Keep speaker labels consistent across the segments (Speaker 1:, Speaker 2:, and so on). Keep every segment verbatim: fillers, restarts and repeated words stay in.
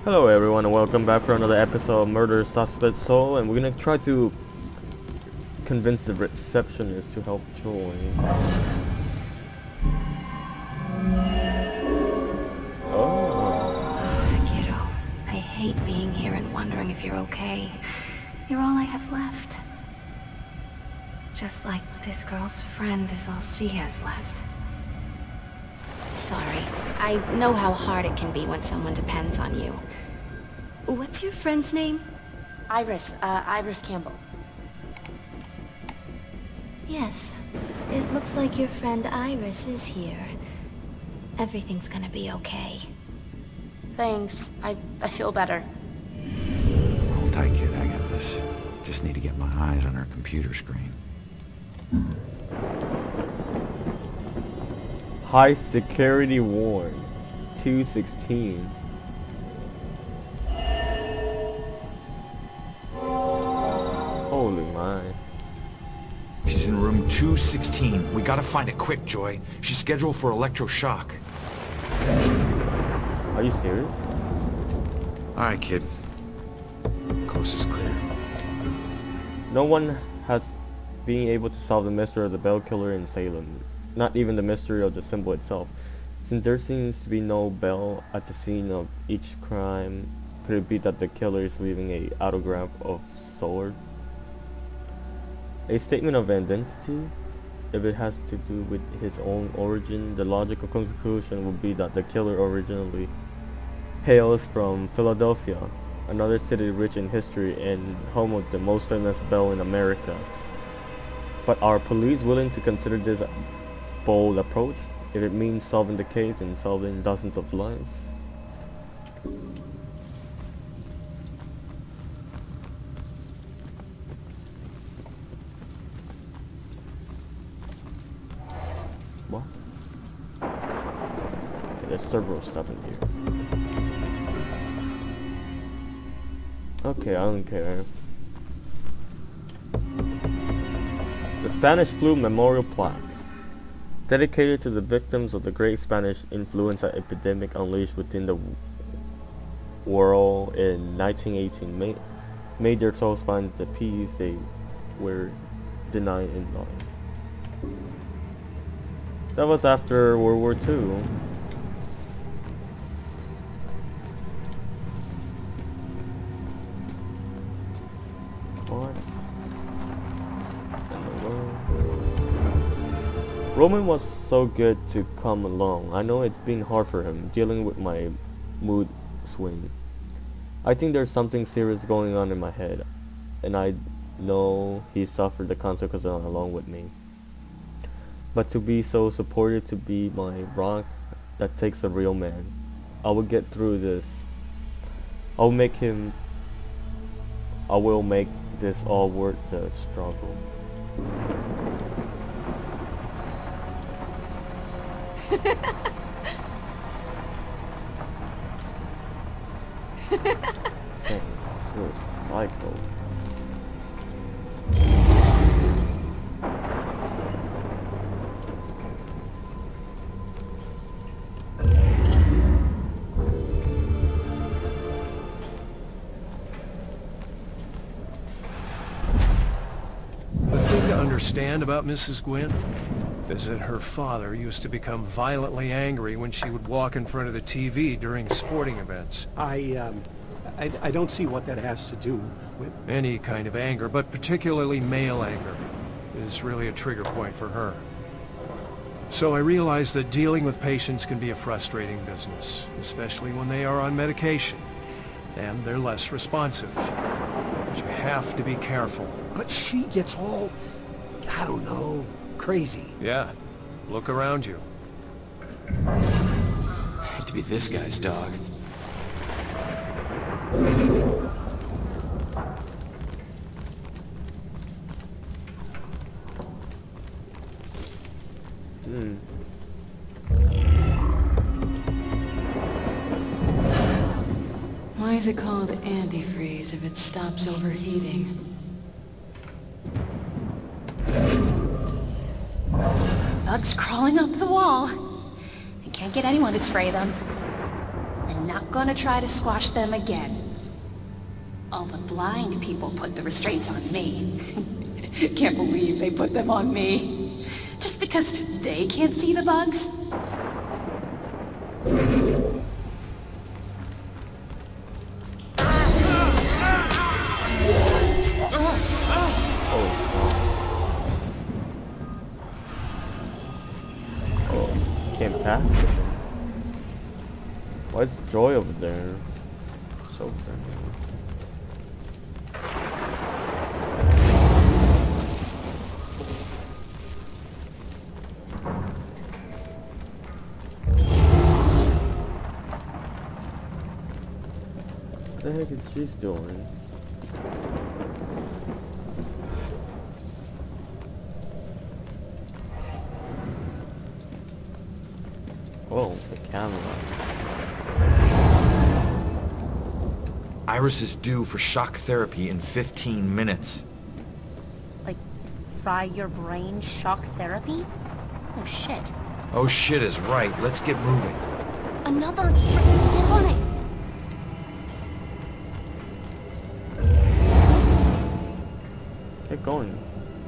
Speaker 1: Hello everyone and welcome back for another episode of Murder Suspect Soul, and we're gonna try to convince the receptionist to help join.
Speaker 2: Oh. Kiddo, I hate being here and wondering if you're okay. You're all I have left. Just like this girl's friend is all she has left. Sorry. I know how hard it can be when someone depends on you. What's your friend's name?
Speaker 3: Iris, uh, Iris Campbell.
Speaker 2: Yes. It looks like your friend Iris is here. Everything's gonna be okay.
Speaker 3: Thanks. I, I feel better.
Speaker 4: Hold tight, kid. I got this. Just need to get my eyes on her computer screen.
Speaker 1: High security warrant two sixteen. Holy my.
Speaker 4: She's in room two sixteen. We gotta find it quick, Joy. She's scheduled for electroshock.
Speaker 1: Are you serious?
Speaker 4: Alright, kid. Coast is clear.
Speaker 1: No one has been able to solve the mystery of the Bell Killer in Salem. Not even the mystery of the symbol itself. Since there seems to be no bell at the scene of each crime, could it be that the killer is leaving a autograph of sword? A statement of identity? If it has to do with his own origin, the logical conclusion would be that the killer originally hails from Philadelphia, another city rich in history and home of the most famous bell in America. But are police willing to consider this bold approach if it means solving the case and solving dozens of lives? What? Okay, there's several stuff in here. Okay, I don't care. The Spanish Flu Memorial Plaque, dedicated to the victims of the great Spanish influenza epidemic unleashed within the world in nineteen eighteen, made, made their souls find the peace they were denied in life. That was after World War Two. What? Roman was so good to come along. I know it's been hard for him, dealing with my mood swing. I think there's something serious going on in my head, and I know he suffered the consequences along with me. But to be so supportive, to be my rock, that takes a real man. I will get through this. I'll make him... I will make this all worth the struggle. Oh, psycho.
Speaker 5: The thing to understand about Missus Gwynn is that her father used to become violently angry when she would walk in front of the T V during sporting events.
Speaker 6: I, um, I, I don't see what that has to do with...
Speaker 5: Any kind of anger, but particularly male anger, is really a trigger point for her. So I realize that dealing with patients can be a frustrating business, especially when they are on medication, and they're less responsive. But you have to be careful.
Speaker 6: But she gets all, I don't know, crazy.
Speaker 5: Yeah, look around you.
Speaker 7: I hate to be this guy's dog.
Speaker 1: Hmm.
Speaker 8: Why is it called antifreeze if it stops overheating?
Speaker 3: Bugs crawling up the wall. I can't get anyone to spray them. And
Speaker 9: not gonna try to squash them again. All the blind people put the restraints on me. Can't believe they put them on me. Just because they can't see the bugs?
Speaker 1: Can't pass it. Why is Joy over there? So friendly. What the heck is she doing? Oh, the camera.
Speaker 4: Iris is due for shock therapy in fifteen minutes.
Speaker 3: Like, fry your brain shock therapy? Oh shit.
Speaker 4: Oh shit is right. Let's get moving.
Speaker 3: Another freaking get on it.
Speaker 1: Get going.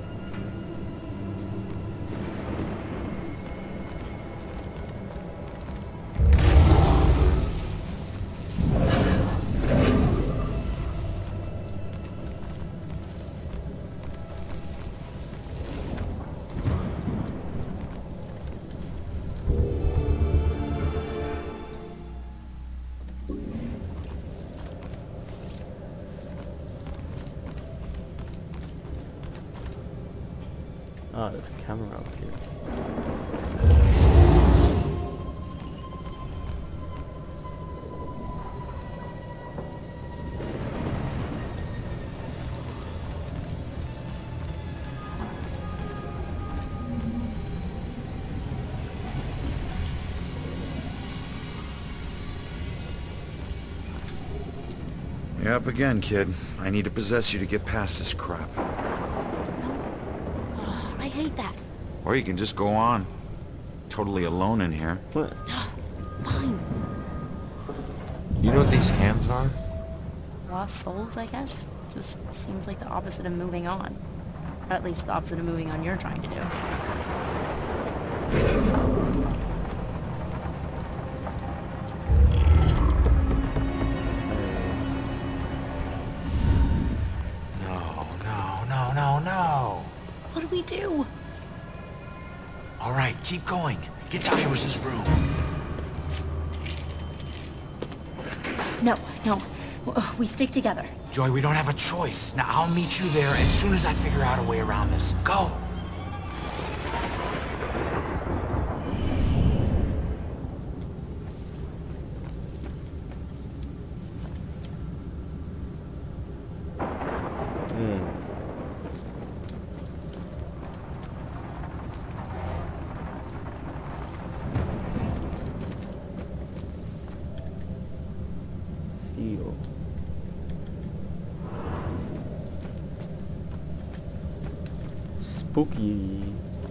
Speaker 1: Ah, there's a camera up here.
Speaker 4: You're up again, kid. I need to possess you to get past this crap.
Speaker 3: I hate that.
Speaker 4: Or you can just go on. Totally alone in here.
Speaker 1: What?
Speaker 3: Fine.
Speaker 4: You know what these hands are?
Speaker 3: Lost souls, I guess? Just seems like the opposite of moving on. Or at least the opposite of moving on you're trying to do.
Speaker 4: No, no, no, no, no.
Speaker 3: What do we do?
Speaker 4: All right, keep going. Get to Iris's room.
Speaker 3: No, no. W- We stick together.
Speaker 4: Joy, we don't have a choice. Now, I'll meet you there as soon as I figure out a way around this. Go!
Speaker 1: Seal. Spooky.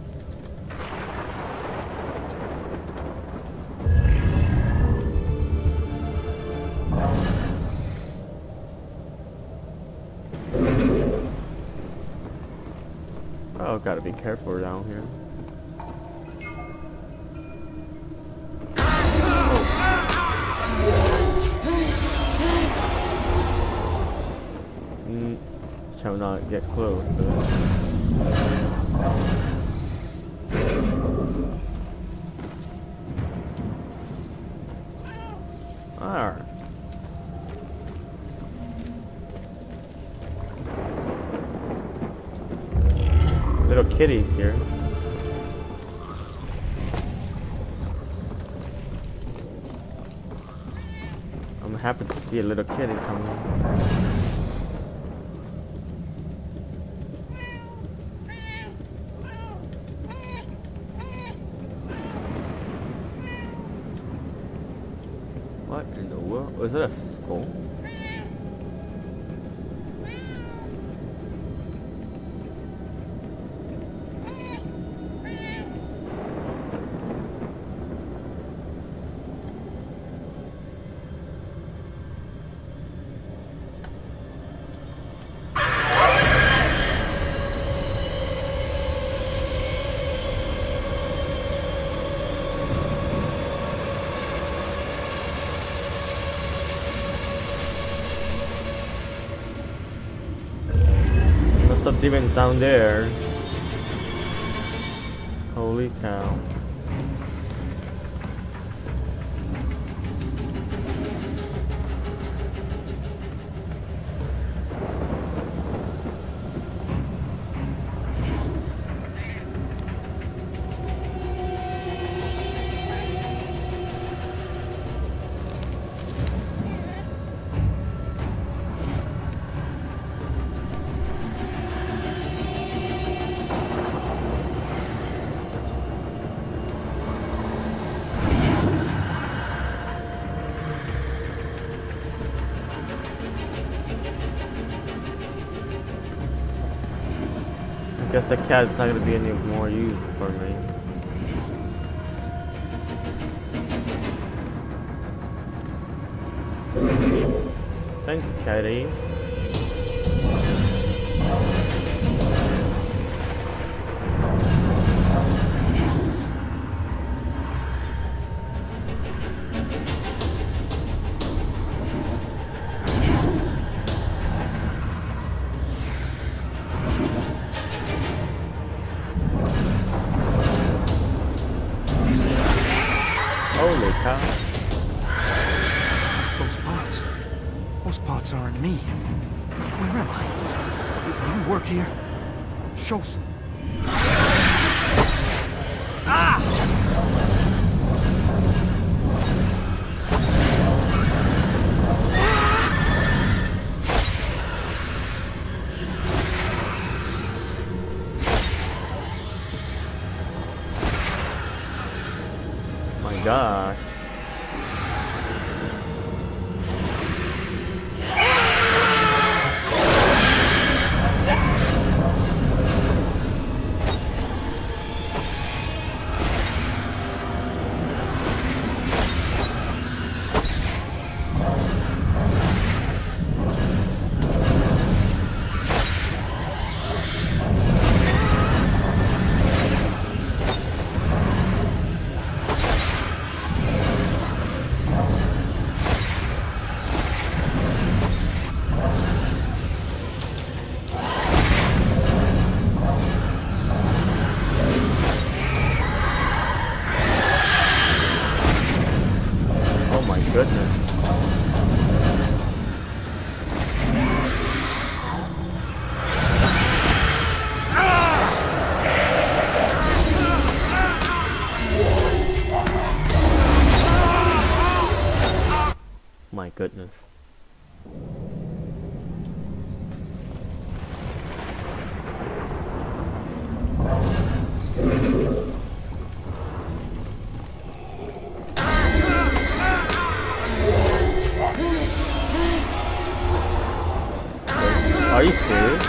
Speaker 1: Oh, gotta be careful down here. Mm, shall not get close. So. Alright. Little kitties here. I'm happy to see a little kitty coming. What in the world? Was it a skull? footsteps even sound there. Holy cow. I guess the cat's not gonna be any more use for me. Thanks, catty. Holy cow.
Speaker 4: Those parts. Those parts aren't me. Where am I? Do, do you work here? Show some. Ah!
Speaker 1: My gosh. Oh my goodness. My goodness. Are you serious?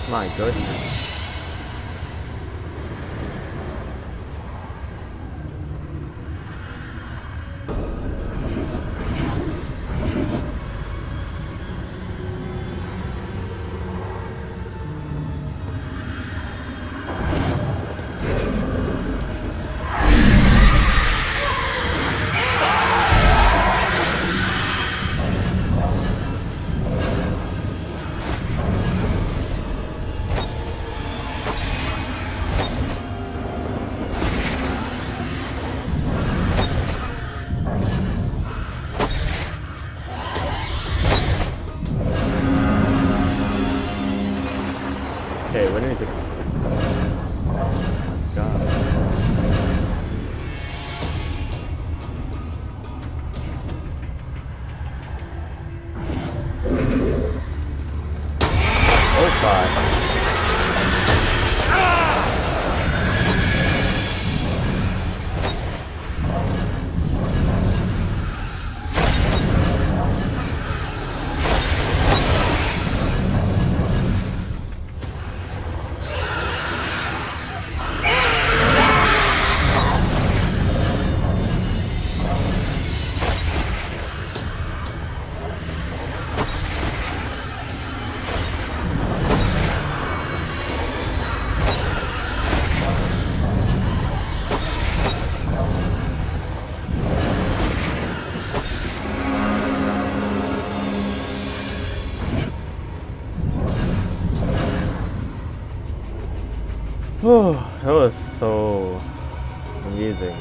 Speaker 1: My goodness. Okay, when is it? God. Oh God. Oh, that was so amazing.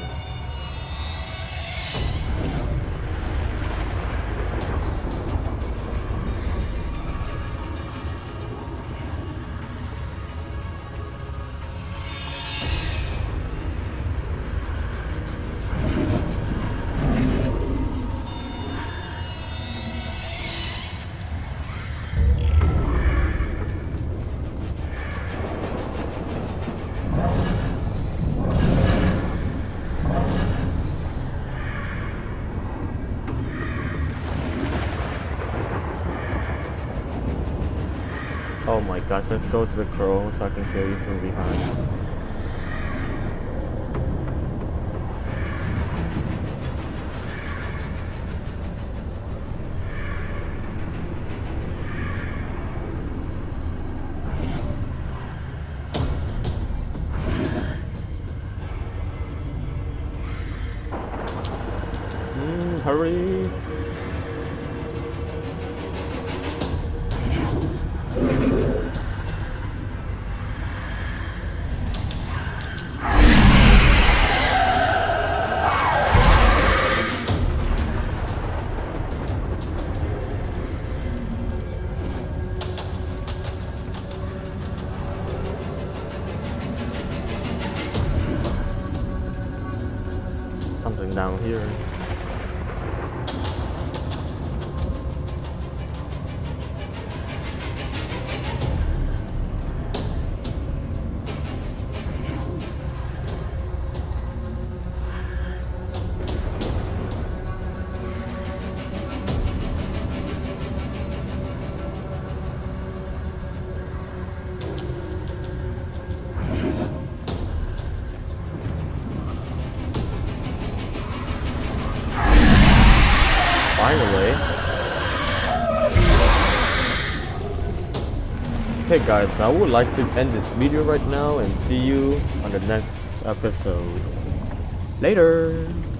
Speaker 1: Oh my gosh, let's go to the crow so I can kill you from behind. Mm, hurry! Something down here. Finally. Okay guys, I would like to end this video right now and see you on the next episode. Later!